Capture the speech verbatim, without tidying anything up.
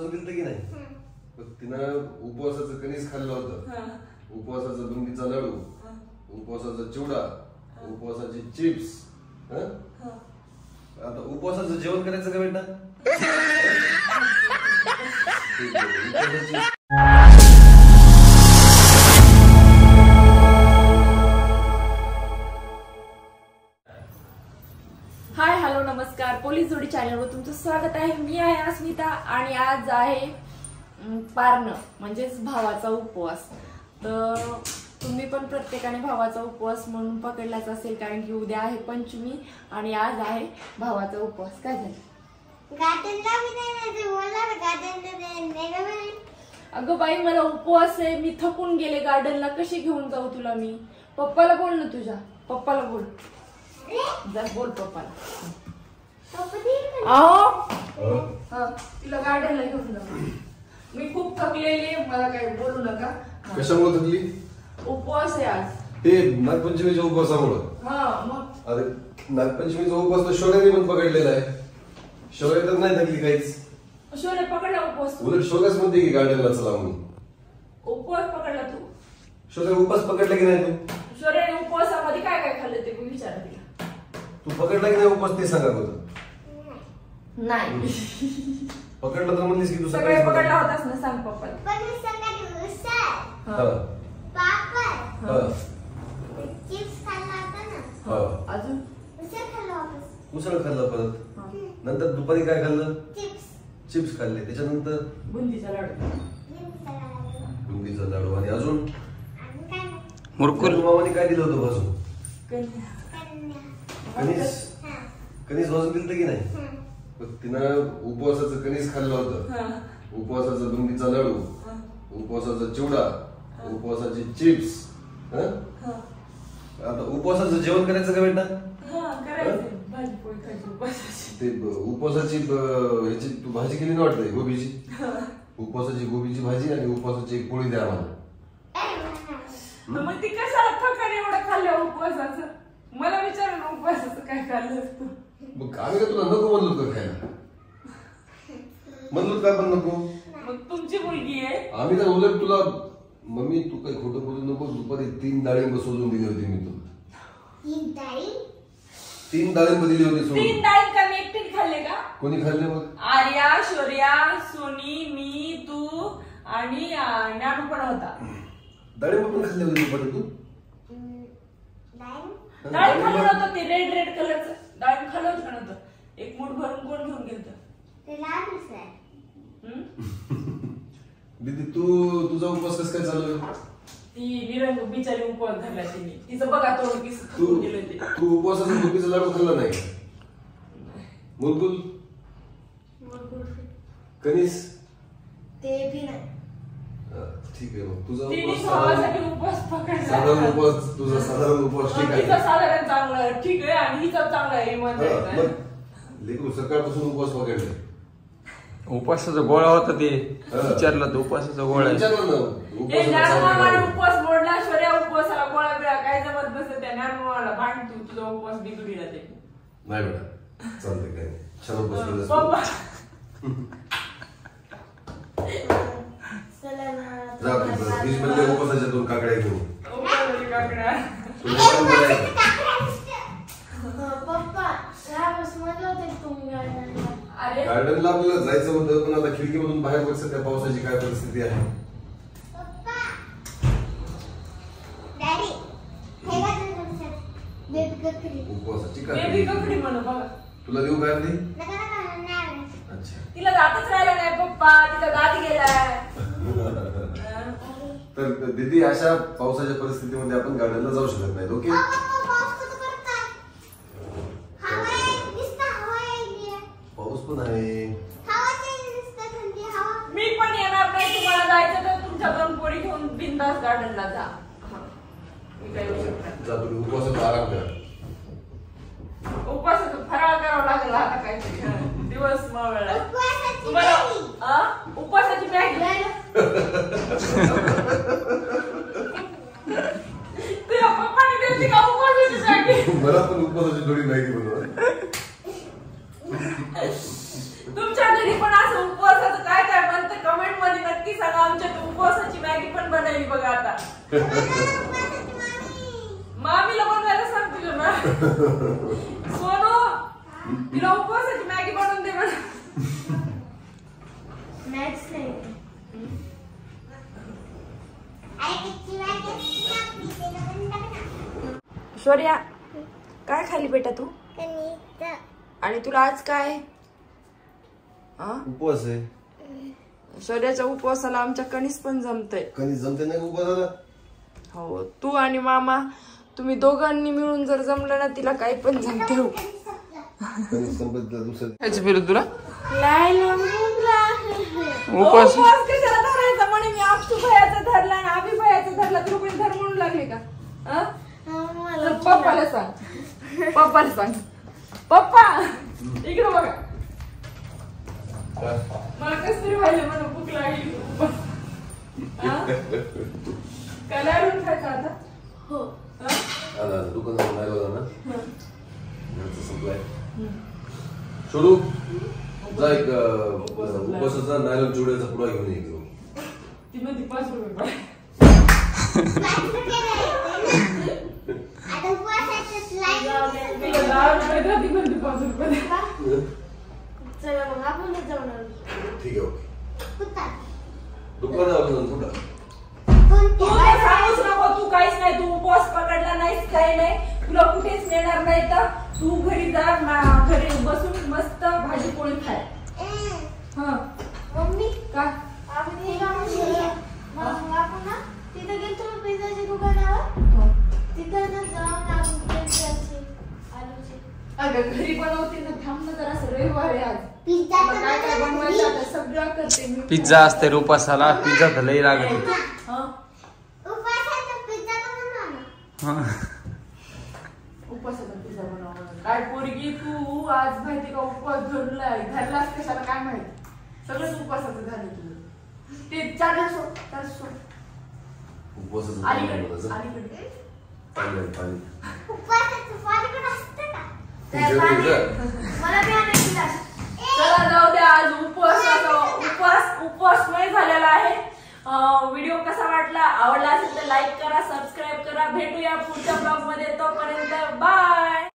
उपवासाचं दिलं की नाही? तिनं उपवासाचं कणीस खाल्लं होतं, उपवासाचा बुंदीचा लाडू, उपवासाचा चिवडा, उपवासाची चिप्स. आता उपवासाचं जेवण करायचं का बेटा? हाय हॅलो नमस्कार, पोलीस जोडी चॅनलवर तुमचं स्वागत आहे. मी आहे अस्मिता आणि आज आहे पारणं म्हणजेच भावाचा उपवास. तर तुम्ही पण प्रत्येकाने भावाचा उपवास म्हणून पकडलाच असेल, कारण की उद्या आहे पंचमी आणि आज आहे भावाचा उपवास. काय झालं? अगं बाई, मला उपवास आहे, मी थकून गेले. गार्डनला कशी घेऊन जाऊ तुला मी? पप्पाला बोल ना, तुझ्या पप्पाला बोल. जर बोल पप्पाला. तिला गार्डनला घेऊन जा. मी खूप थकलेली, मला काही बोलू नका. कशामुळे थकली? उपवास आहे आज. ते नागपंचमीच्या उपवासामुळे. हा मग अरे नागपंचमीचा उपवास तर शोर्याने पण पकडलेला आहे. शोर्या तर नाही थकली काहीच. शोर्या पकडला उपवास. उलट शोर्याच म्हणते की गार्डनला चला म्हणून. उपवास पकडला तू? शोर्या उपवास पकडला की नाही तू? शोर्याने उपवासामध्ये काय काय खाल्लं ते मी विचार तिला. तू पकडला की नाही उपवास ते सांगा बरं. नाही पकडला तर म्हणलीस की तू सगळे सकाळी पकडला होतास ना, सांग पप्पाला. अजून उसळ खाल्लं, परत नंतर दुपारी काय खाल्लं? चिप्स खाल्ले, त्याच्यानंतर बुंदीचा लाडू. बुंदीचा लाडू आणि अजून मुरकुल. मामाने काय दिलं होतं भाजून? कणीस. कणीस भाजून दिलं की नाही? तिनं उपवासाचं कणीस खाल्लं होतं, उपवासाचा बुंदीचा लाडू, उपवासाचा चिवडा, उपवासाची चिप्स. आता उपवासाचं जेवण करायचं का बेटा? ते उपवासाची ह्याची तू भाजी केली ना वाटतंय, गोबीची. उपवासाची गोबीची भाजी आणि उपवासाची एक पोळी द्या आम्हाला. मग ती कशाला थकाने एवढं खाल्लं उपवासाचं? मला विचार ना, उपवासाचं काय खाल्लं असतं? मग आम्ही का तुला नको म्हणलो का खायला? म्हणलो काय पण नको? मग तुमची मुलगी आहे. आम्ही तर उलट तुला, मम्मी तू काही खोटं बोलू नको, दुपारी तीन डाळिंब सोडून दिली होती मी तुला. तीन डाळिंब दिली होती सोडून. तीन डाळिंब का मी एकटीने खाल्ले का? कोणी खाल्ले मग? आर्या, शौर्या, सोनी, मी, तू आणि ज्ञानू पण होता. डाळिंब पण खाल्ले होते दुपारी तू? डाळिंब खाल्लं होतं, ते रेड रेड कलरचं डाळिंब खाल्लं होतं का नव्हतं? एक मूठ भरून कोण घेऊन गेलं? दीदी तू तुझा उपवास कसं काय चालू आहे? ती निरंग बिचारी उपवास धरला तिने. तिचं बघा तोंड किस तू गेलं ते. तू उपवासाचा बुंदीचा लाडू खाल्ला नाही? मुरकुल, कणीस ते भी नाही. ठीक आहे, मग तुझा तिने उपवास भावासाठी उपवास पकडला. साधारण उपवास, तुझा साधारण उपवास ठीक आहे. तिचा साधारण चांगला आहे, ठीक आहे, आणि हिचा चांगला आहे म्हणतात. लेकरू सकाळपासून उपवास पकडले. उपवासाचा गोळा होता ते विचारला, तो उपवासाचा गोळा उपवास मोडला. शौर्या उपवासाला गोळा बिळा काय जमत बसत त्या ज्ञानमामाला भांड, तू तुझा उपवास बिघडीला ते. नाही बेटा, चालतंय, काय छान उपवास पप्पा जा बीच मध्ये उपवासाच्या दोन काकड्या घेऊन. काकड्या गार्डनला आपल्याला जायचं होतं, पण आता खिडकीमधून बाहेर बघ सध्या पावसाची काय परिस्थिती आहे. उपवासाची काकडी म्हणू बघा. तुला देऊ काय आधी? अच्छा, तिला दातच राहिला नाही पप्पा, तिचा दात गेलाय. तर दीदी, अशा पावसाच्या परिस्थितीमध्ये आपण गार्डनला जाऊ शकत नाही. ओके, पाऊस पण आहे. मी पण येणार नाही. तुम्हाला जायचं तर तुमच्या दोन पोळी घेऊन बिंदास गार्डनला जा. जा तुम्ही उपवासाचा आराम करा. उपवासाचं फराळ करावं लागेल आता काहीतरी. दिवस मावळला तुम्हाला. उपवासाची मॅगी तुझ्या पप्पाने दिली का उपवासाची मॅगी? मला पण उपवासाची थोडी मॅगी बनवा. तुमच्या घरी पण असं उपवासाचं काय काय मामीला बनवायला सांग तुझ्या ना सोनू तिला उपवासाची मॅगी बनवून दे मला. मॅच नाही. शौर्या काय खाली बेटा तू? आणि तुला आज काय? हा? उपवास आहे. शौर्याच्या उपवासाला आमच्या कणीस पण जमतय. कणीस जमते नाही उपवासाला? हो तू आणि मामा तुम्ही दोघांनी मिळून जर जमलं ना तिला काही पण जमते. हो कणीस संपत दुसरं खायचं फिरत तुला उपवास कशाला धरायचा म्हणे मी आपसू भयाचा धरला आणि आम्ही भयाचा धरला तुला कोणी धर म्हणून लागले का? हा? तर पप्पाला सांग पप्पाला सांग पप्पा इकडे बघा मला कस तरी व्हायला मला भूक लागली. काय लाडून खायचं आता? हो. आला दुकानात नाही होता ना संपलाय. सोडू जा एक उपवासाचा नायलॉन चिवड्याचा पुडा घेऊन ये. ती मध्ये पाच रुपये पाय. तिला दहा रुपये द्या ती मध्ये पाच रुपये द्या. चला मग आपण जाऊन ठीक आहे ओके. दुकानावर जाऊन कुठं? तू काय सांगूच नको तू काहीच नाही. तू उपवास पकडला नाहीस काही नाही तुला कुठेच नेणार नाही. तर तू घरी जा घरी बसून मस्त भाजी पोळी खाय. हा मम्मी का आपण हे काम केलं मग आपण ना तिथे गेलो पिझ्झाच्या दुकानावर तिथे ना जाऊन आपण पिझ्झाची आलूची अगं घरी बनवते ना. थांब ना जरा रविवार आहे आज. पिझ्झा तुला काय काय बनवायचं आता सगळं करते मी. पिझ्झा असते उपासाला पिझ्झा तर लई लागत होती. हा उपवासाचा पिझ्झा बनवणार ना. उपवासाचा पिझ्झा बनवणार काय पोरगी तू आज माहिती का उपवास धरलाय धरलास कशाला काय माहिती. सगळंच उपवासाचं झालं तुझं. ते चार्जर सोड चार्जर सोड. उपवासाचं अलीकडे अलीकडे पाणी पाणी उपवासाचं पाणी पण असतं का? मला बी आणायची लाज. चला जाऊ द्या आज उपवासाचा उपवास उपवासमय झालेला आहे. व्हिडिओ कसा वाटला आवडला असेल तर लाईक करा सबस्क्राईब करा. भेटूया पुढच्या ब्लॉग मध्ये तोपर्यंत बाय.